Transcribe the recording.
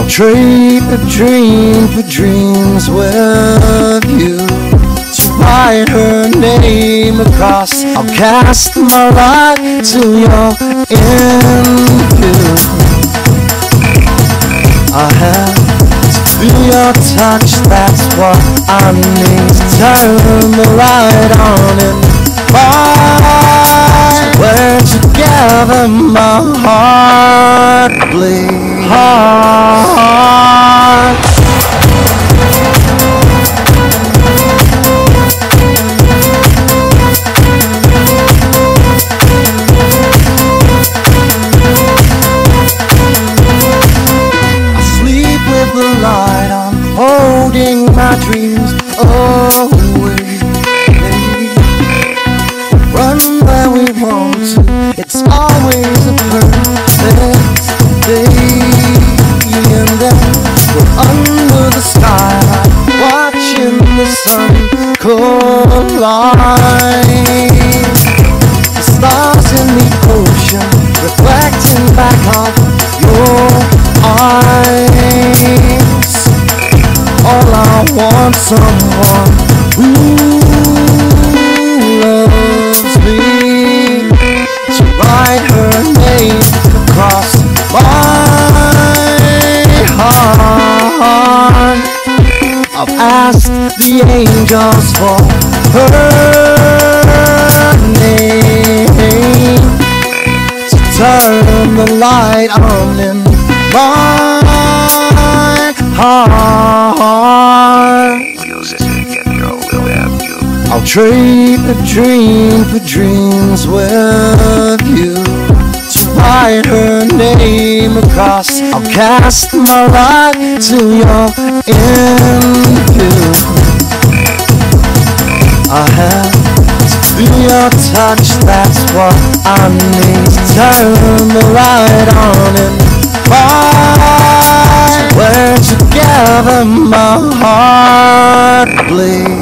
I'll trade a dream for dreams with you. To write her name across, I'll cast my light to your view. I have to feel your touch, that's what I need. To turn the light on and find where together my heart bleeds hard. The light on, holding my dreams away. Run where we want to, it's always a perfect day. And then we're under the skylight, watching the sun collide. The stars in the ocean, reflecting back off your eyes. All I want, someone who loves me, to write her name across my heart. I've asked the angels for her name, to turn the light on in my heart. I'll trade a dream for dreams with you. To write her name across, I'll cast my light to your view. I have to feel your touch, that's what I need. To turn the light on and find where together my heart bleeds.